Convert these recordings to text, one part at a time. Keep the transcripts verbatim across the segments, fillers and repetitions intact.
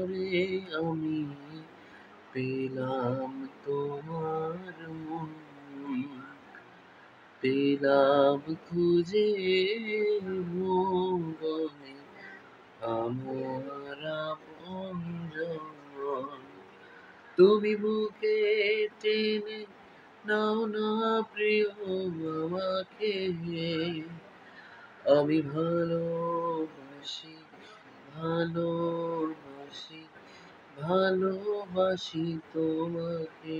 পরে আমি পেলাম তোমার মন, পেলাম খুঁজে ভুবনে আমার আপনজন। তুমি বুকে টেনে নাও না প্রিয় আমাকে, আমি ভালোবাসি ভালোবাসি ভালোবাসি তোমাকে।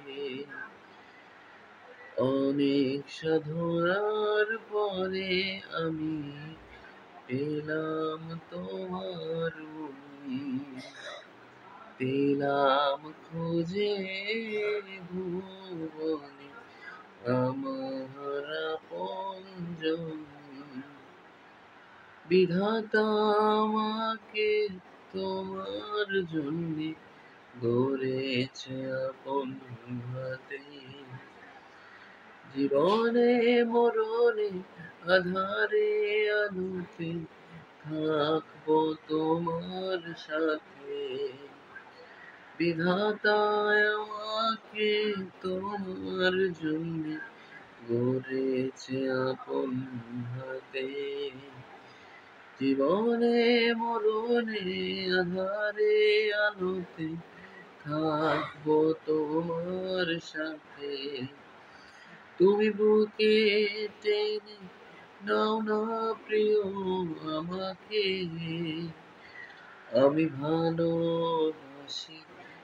অনেক সাধনার পরে আমি পেলাম তোমার মন, পেলাম খুঁজে ভুবনে আমার আপনজন। বিধাতা আমাকে তোমার জন্যে গড়েছে আপন হাতে, জীবনে মরণে আঁধারে আলোতে থাকবো তোমার সাথে। বিধাতা আমাকে তোমার জন্যে গড়েছে আপন হাতে, জীবনে মরণে আঁধারে আলোতে থাকবো তোমার সাথে। তুমি বুকে টেনে নাও না প্রিয় আমাকে, আমি ভালোবাসি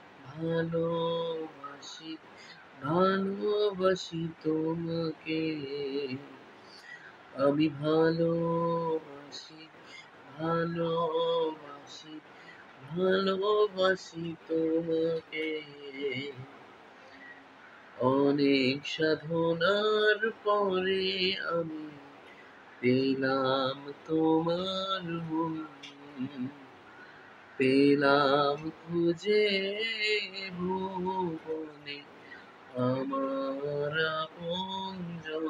ভালোবাসি ভালোবাসি তোমাকে। আমি ভালোবাসি ভালোবাসি ভালোবাসি তোমাকে। অনেক সাধনার পরে আমি পেলাম তোমার মন, পেলাম খুঁজে ভুবনে আমার আপনজন।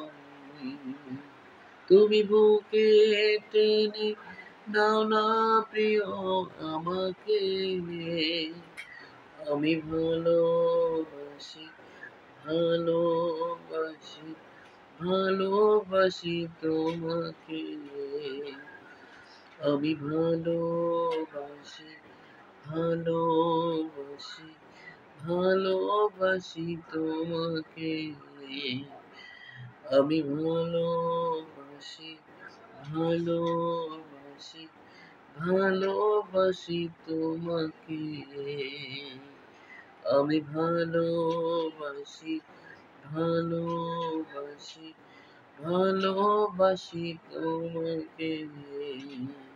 তুমি বুকে টেনে নাও না প্রিয় আমাকে, আমি ভালোবাসি ভালোবাসি ভালোবাসি তোমাকে। আমি ভালোবাসি ভালোবাসি ভালোবাসি তোমাকে। আমি ভালোবাসি ভালোবাসি ভালোবাসি তোমাকে। আমি ভালোবাসি ভালোবাসি ভালোবাসি তোমাকে।